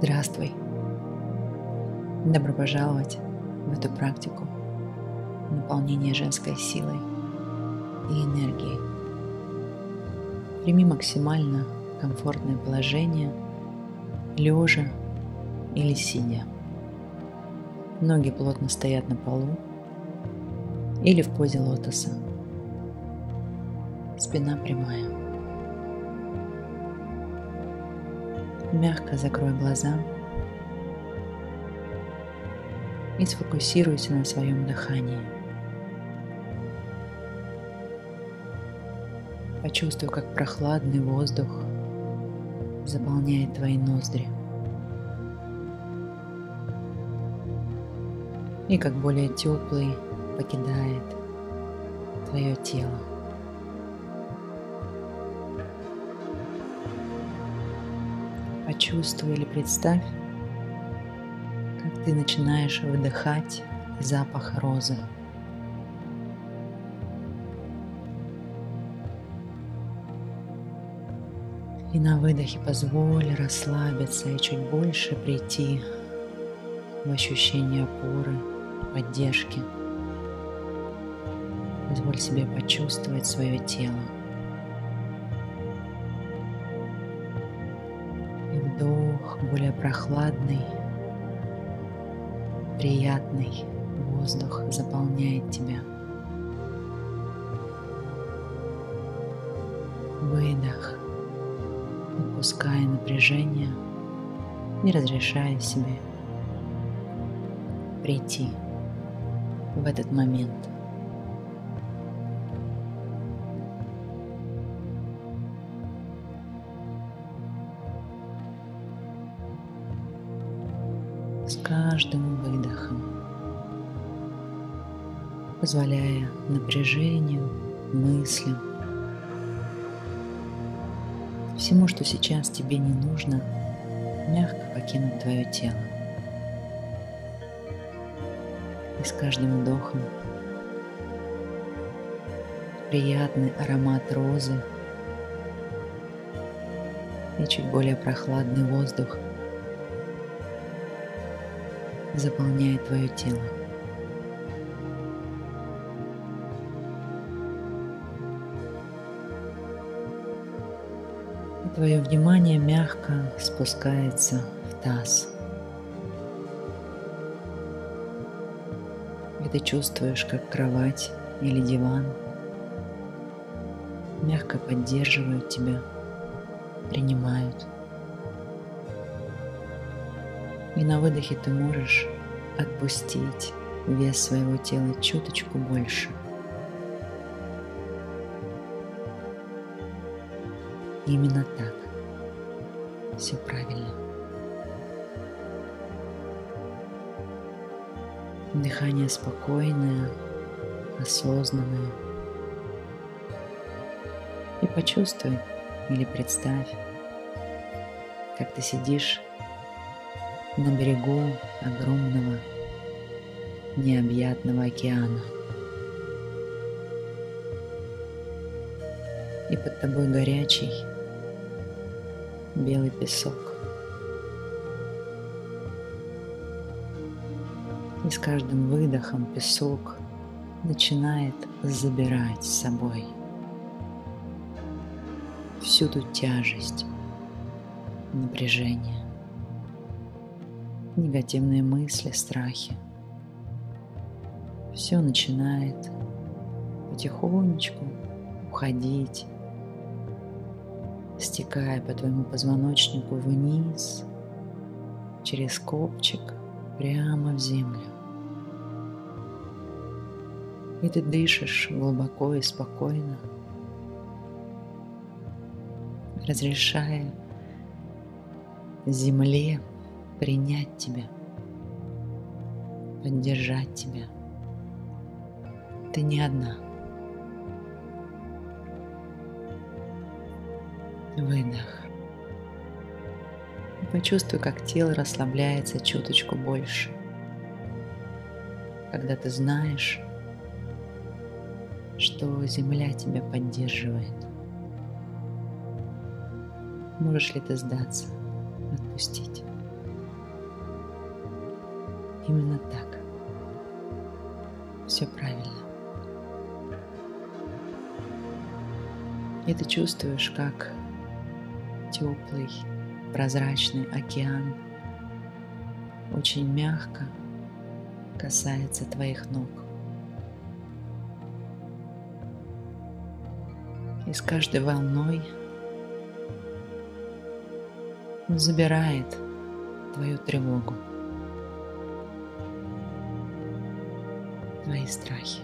Здравствуй! Добро пожаловать в эту практику наполнения женской силой и энергией. Прими максимально комфортное положение, лежа или сидя. Ноги плотно стоят на полу или в позе лотоса. Спина прямая. Мягко закрой глаза и сфокусируйся на своем дыхании. Почувствуй, как прохладный воздух заполняет твои ноздри и как более теплый покидает твое тело. Почувствуй или представь, как ты начинаешь выдыхать запах розы. И на выдохе позволь расслабиться и чуть больше прийти в ощущение опоры, поддержки. Позволь себе почувствовать свое тело. И вдох, более прохладный, приятный воздух заполняет тебя. Выдох, отпуская напряжение и разрешая себе прийти в этот момент. С каждым выдохом, позволяя напряжению, мыслям, всему, что сейчас тебе не нужно, мягко покинуть твое тело. И с каждым вдохом приятный аромат розы и чуть более прохладный воздух заполняет твое тело. И твое внимание мягко спускается в таз. И ты чувствуешь, как кровать или диван мягко поддерживают тебя, принимают. И на выдохе ты можешь отпустить вес своего тела чуточку больше. Именно так. Все правильно. Дыхание спокойное, осознанное. И почувствуй или представь, как ты сидишь на берегу огромного необъятного океана. И под тобой горячий белый песок. И с каждым выдохом песок начинает забирать с собой всю ту тяжесть, напряжение, негативные мысли, страхи. Все начинает потихонечку уходить, стекая по твоему позвоночнику вниз, через копчик, прямо в землю. И ты дышишь глубоко и спокойно, разрешая земле принять тебя, поддержать тебя. Ты не одна. Выдох. И почувствуй, как тело расслабляется чуточку больше, когда ты знаешь, что земля тебя поддерживает. Можешь ли ты сдаться, отпустить? Именно так. Все правильно. И ты чувствуешь, как теплый, прозрачный океан очень мягко касается твоих ног. И с каждой волной он забирает твою тревогу, твои страхи.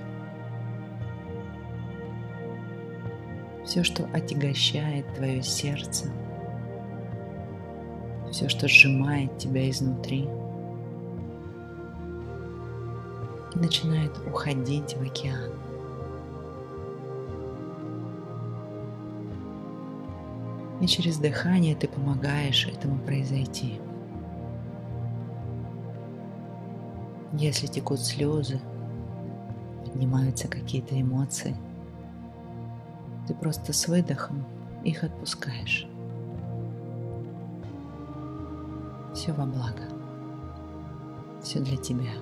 Все, что отягощает твое сердце, все, что сжимает тебя изнутри, начинает уходить в океан. И через дыхание ты помогаешь этому произойти. Если текут слезы, поднимаются какие-то эмоции, ты просто с выдохом их отпускаешь. Все во благо. Все для тебя.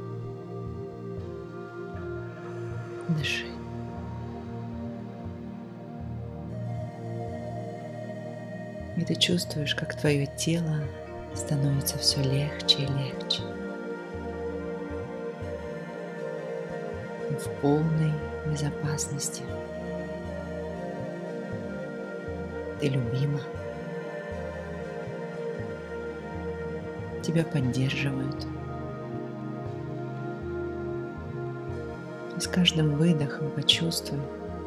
Дыши. И ты чувствуешь, как твое тело становится все легче и легче. В полной безопасности. Ты любима. Тебя поддерживают. И с каждым выдохом почувствуй,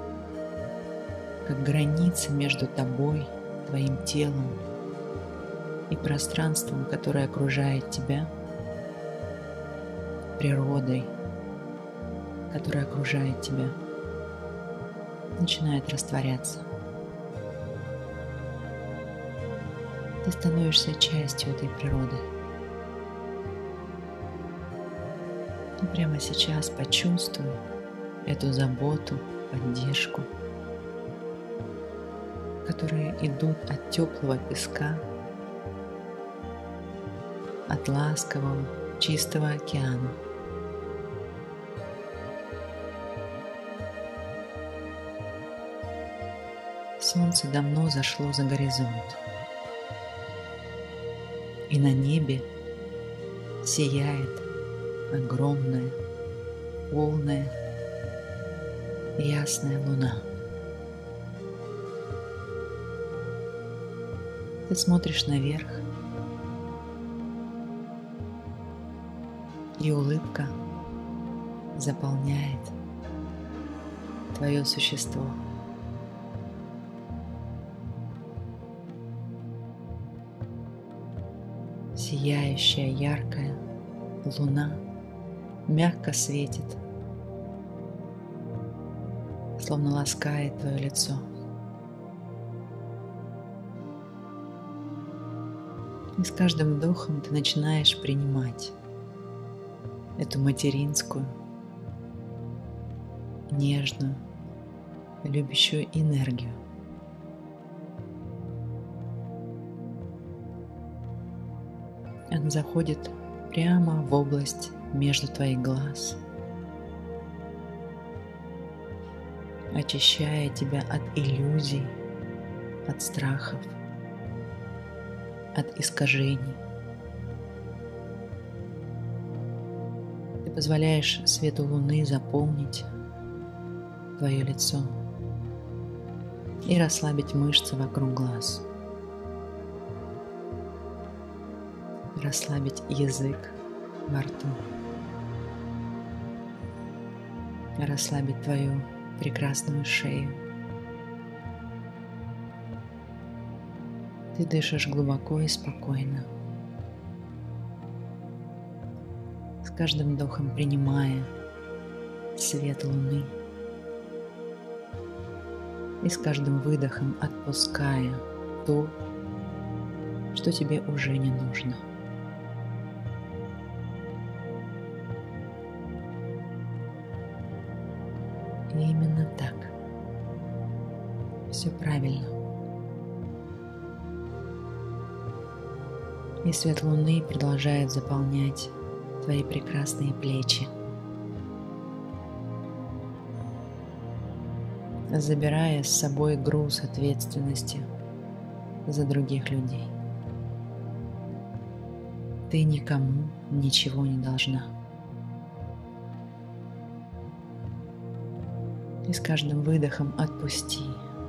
как граница между тобой, твоим телом и пространством, которое окружает тебя, природой, которая окружает тебя, начинает растворяться. Ты становишься частью этой природы. И прямо сейчас почувствуй эту заботу, поддержку, которые идут от теплого песка, от ласкового, чистого океана. Солнце давно зашло за горизонт, и на небе сияет огромная, полная, ясная луна. Ты смотришь наверх, и улыбка заполняет твое существо. Сияющая, яркая луна мягко светит, словно ласкает твое лицо. И с каждым вдохом ты начинаешь принимать эту материнскую, нежную, любящую энергию. Она заходит прямо в область между твоих глаз, очищая тебя от иллюзий, от страхов, от искажений. Ты позволяешь свету луны заполнить твое лицо и расслабить мышцы вокруг глаз. Расслабить язык во рту. Расслабить твою прекрасную шею. Ты дышишь глубоко и спокойно. С каждым вдохом принимая свет луны. И с каждым выдохом отпуская то, что тебе уже не нужно. И именно так. Все правильно. И свет луны продолжает заполнять твои прекрасные плечи, забирая с собой груз ответственности за других людей. Ты никому ничего не должна. И с каждым выдохом отпусти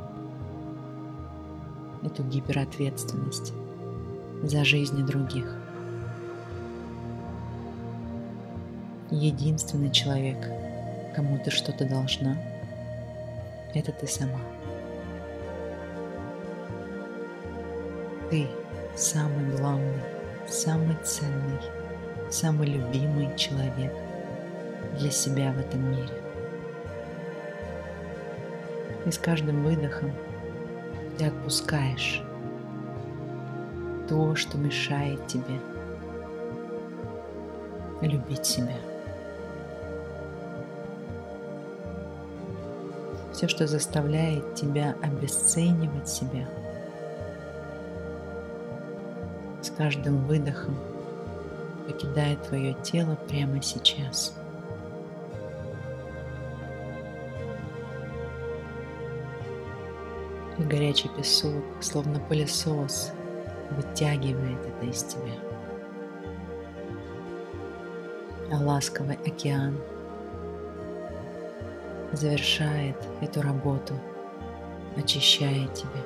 эту гиперответственность за жизни других. Единственный человек, кому ты что-то должна, это ты сама. Ты самый главный, самый ценный, самый любимый человек для себя в этом мире. И с каждым выдохом ты отпускаешь то, что мешает тебе любить себя. Все, что заставляет тебя обесценивать себя, с каждым выдохом покидает твое тело прямо сейчас. И горячий песок, словно пылесос, вытягивает это из тебя. А ласковый океан завершает эту работу, очищая тебя.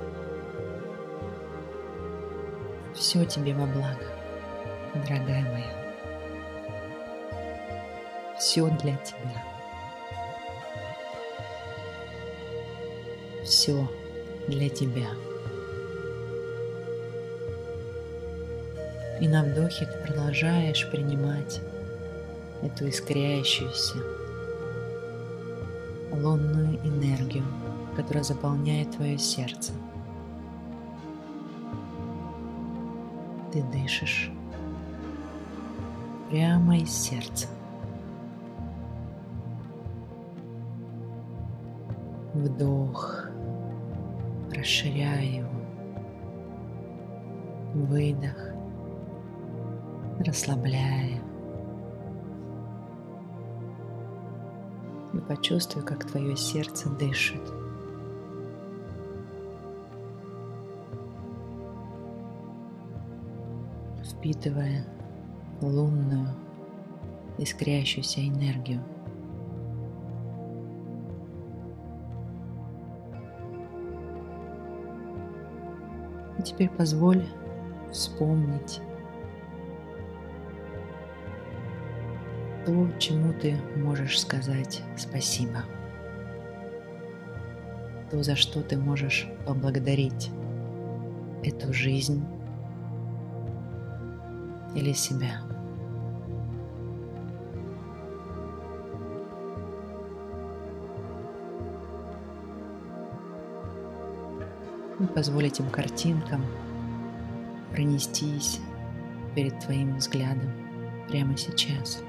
Все тебе во благо, дорогая моя. Все для тебя. Все для тебя. И на вдохе ты продолжаешь принимать эту искрящуюся лунную энергию, которая заполняет твое сердце. Ты дышишь прямо из сердца. Вдох, расширяя его. Выдох, расслабляя. И почувствуй, как твое сердце дышит. Впитывая лунную, искрящуюся энергию. И теперь позволь вспомнить то, чему ты можешь сказать спасибо. То, за что ты можешь поблагодарить эту жизнь или себя. И позволь этим картинкам пронестись перед твоим взглядом прямо сейчас.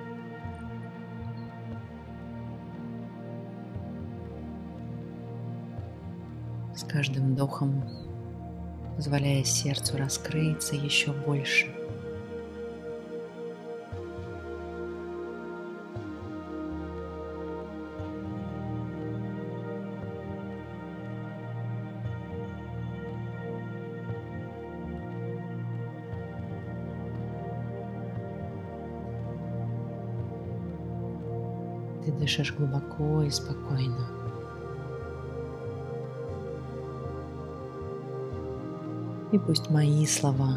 С каждым вдохом позволяя сердцу раскрыться еще больше. Ты дышишь глубоко и спокойно. И пусть мои слова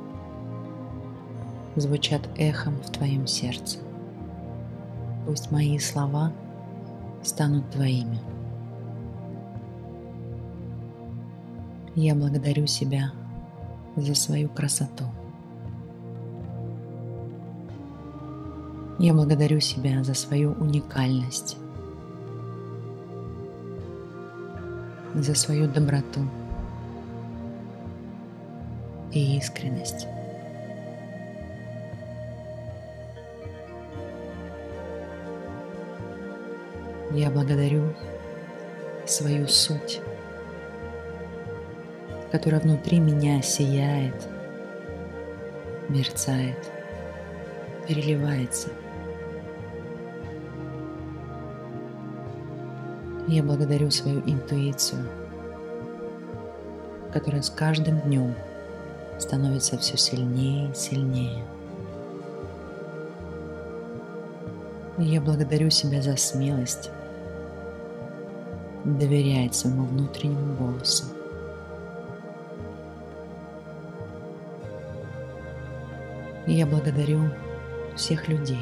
звучат эхом в твоем сердце. Пусть мои слова станут твоими. Я благодарю себя за свою красоту. Я благодарю себя за свою уникальность, за свою доброту и искренность. Я благодарю свою суть, которая внутри меня сияет, мерцает переливается. Я благодарю свою интуицию, которая с каждым днем становится все сильнее и сильнее. Я благодарю себя за смелость доверять своему внутреннему голосу. Я благодарю всех людей,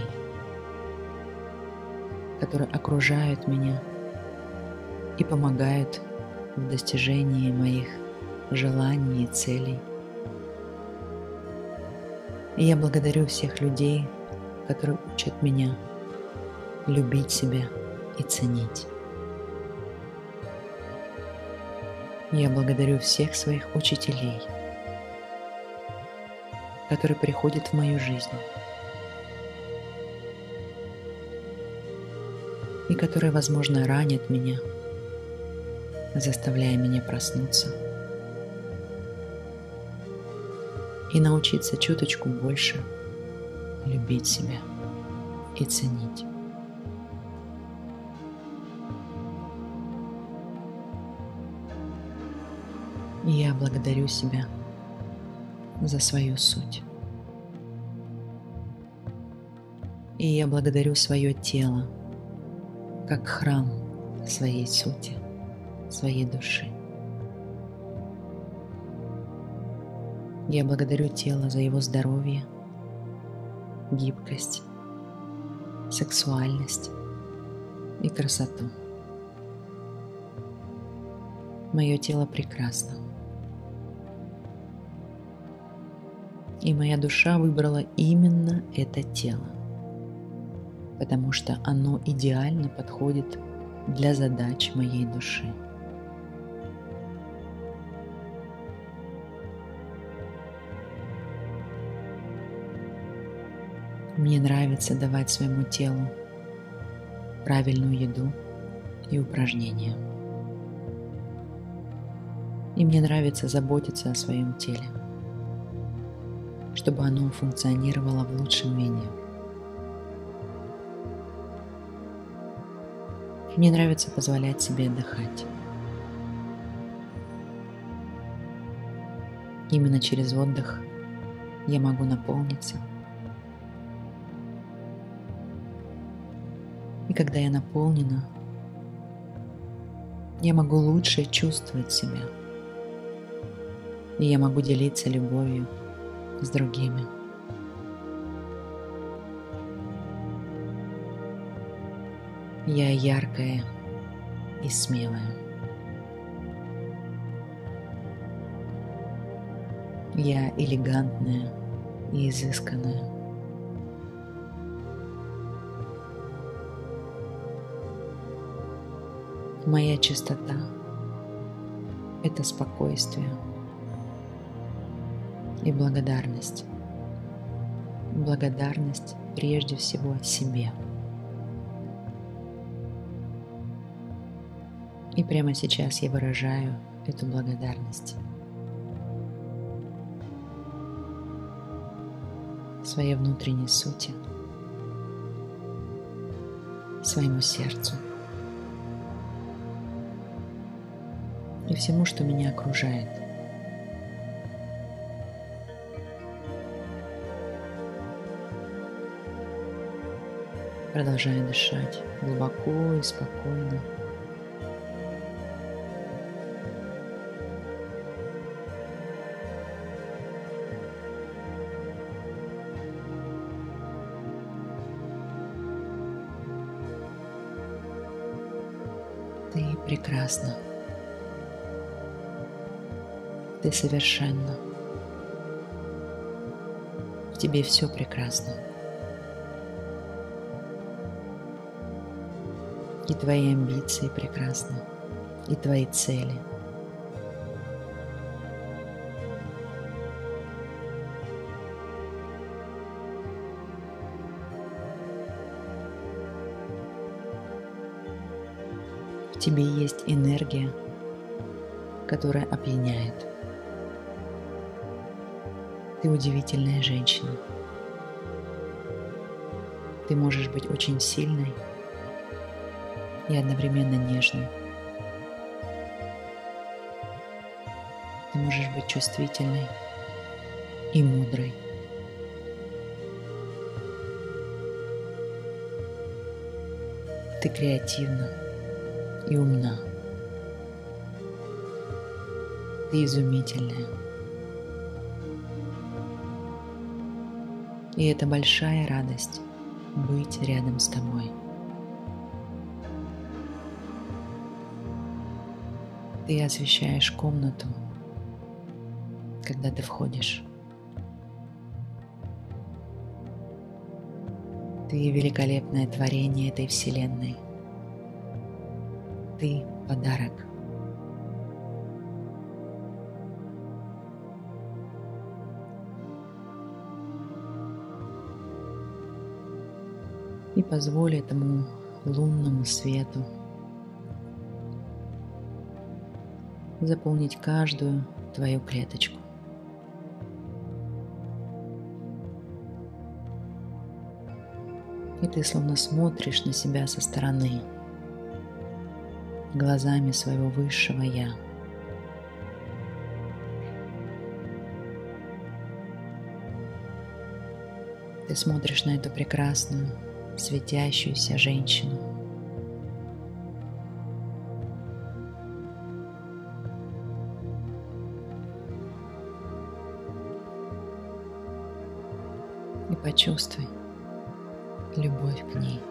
которые окружают меня и помогают в достижении моих желаний и целей. И я благодарю всех людей, которые учат меня любить себя и ценить. Я благодарю всех своих учителей, которые приходят в мою жизнь и которые, возможно, ранят меня, заставляя меня проснуться и научиться чуточку больше любить себя и ценить. И я благодарю себя за свою суть. И я благодарю свое тело как храм своей сути, своей души. Я благодарю тело за его здоровье, гибкость, сексуальность и красоту. Мое тело прекрасно. И моя душа выбрала именно это тело, потому что оно идеально подходит для задач моей души. Мне нравится давать своему телу правильную еду и упражнения. И мне нравится заботиться о своем теле, чтобы оно функционировало в лучшем виде. Мне нравится позволять себе отдыхать. Именно через отдых я могу наполниться. И когда я наполнена, я могу лучше чувствовать себя. И я могу делиться любовью с другими. Я яркая и смелая. Я элегантная и изысканная. Моя чистота – это спокойствие и благодарность. Благодарность прежде всего себе. И прямо сейчас я выражаю эту благодарность своей внутренней сути, своему сердцу и всему, что меня окружает. Продолжаю дышать глубоко и спокойно. Ты прекрасна. Ты совершенна. В тебе все прекрасно. И твои амбиции прекрасны, и твои цели. В тебе есть энергия, которая опьяняет. Ты удивительная женщина. Ты можешь быть очень сильной и одновременно нежной. Ты можешь быть чувствительной и мудрой. Ты креативна и умна. Ты изумительная. И это большая радость быть рядом с тобой. Ты освещаешь комнату, когда ты входишь. Ты великолепное творение этой вселенной. Ты подарок. И позволь этому лунному свету заполнить каждую твою клеточку. И ты словно смотришь на себя со стороны, глазами своего высшего «Я». Ты смотришь на эту прекрасную, светящуюся женщину. И почувствуй любовь к ней.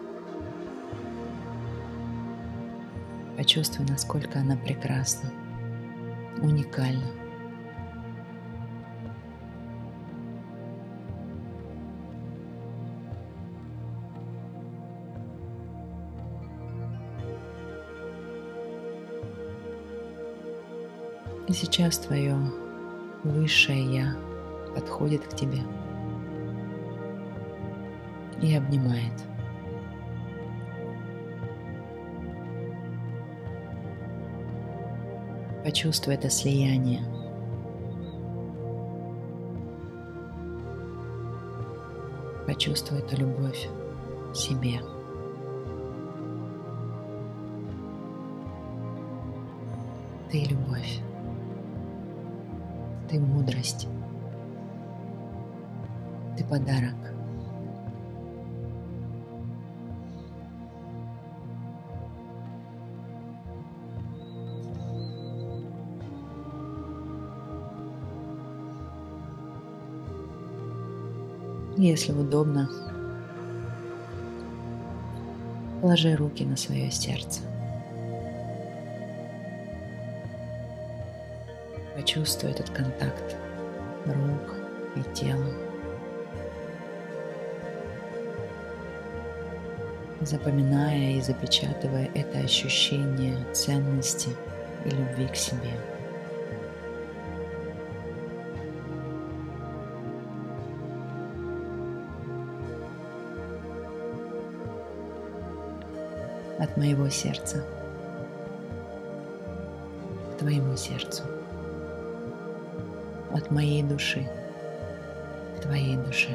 Почувствуй, насколько она прекрасна, уникальна. И сейчас твое высшее Я подходит к тебе и обнимает. Почувствуй это слияние. Почувствуй эту любовь к себе. Ты любовь. Ты мудрость. Ты подарок. Если удобно, положи руки на свое сердце. Почувствуй этот контакт рук и тела. Запоминая и запечатывая это ощущение ценности и любви к себе. От моего сердца к твоему сердцу. От моей души к твоей душе.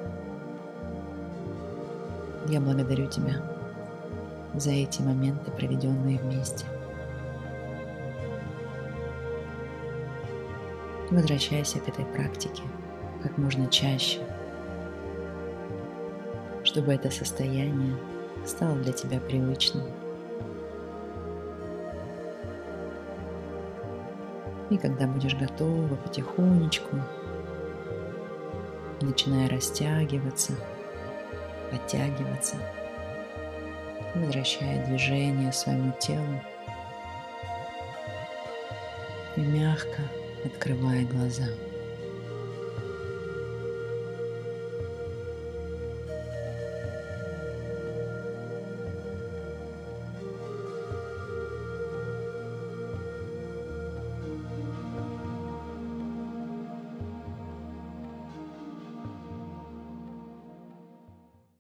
Я благодарю тебя за эти моменты, проведенные вместе. Возвращайся к этой практике как можно чаще, чтобы это состояние стало для тебя привычным. И когда будешь готова, потихонечку, начиная растягиваться, подтягиваться, возвращая движение своему телу и мягко открывая глаза.